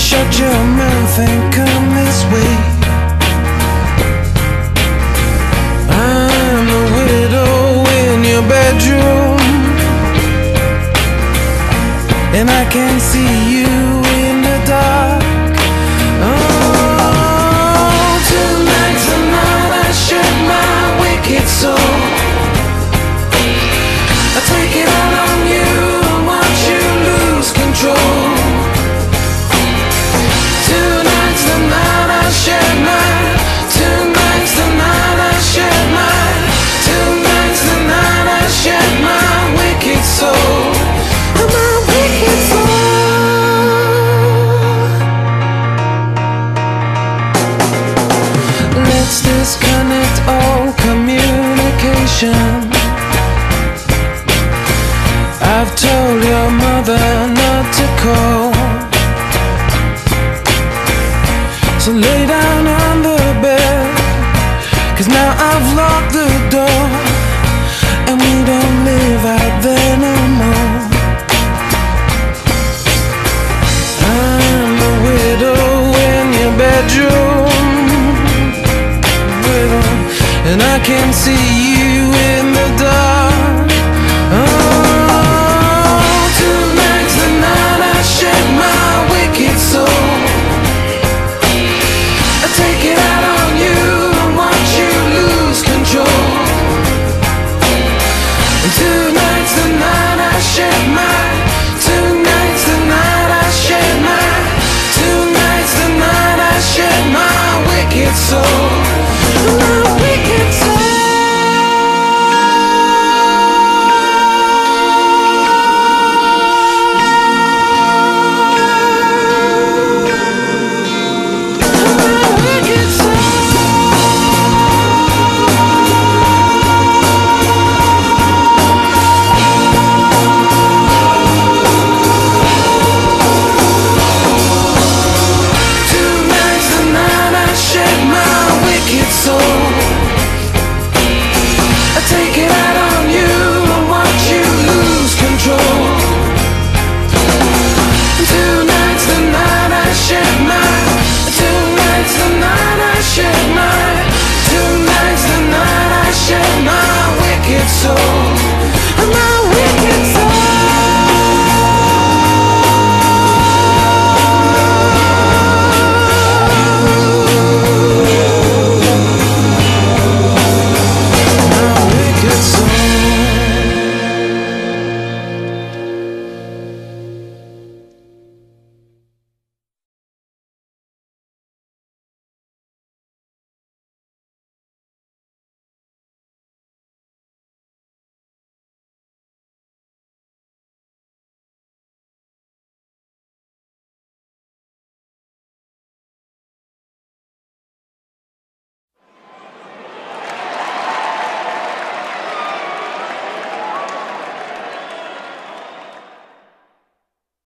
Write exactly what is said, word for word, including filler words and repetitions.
shut your mouth and come this way. I'm the widow in your bedroom, and I can see you in the dark. Oh, tonight's the night I shut my wicked soul. I take it all on you and watch you lose control. Tonight's the night I shut my, tonight's the night I shut my, tonight's the night I shut my wicked soul. My wicked soul. Let's disconnect all communication. I've told your mother not to call, so lay down on the bed, 'cause now I've locked the door, and we don't live out there no more. I'm the widow in your bedroom, widow, and I can see you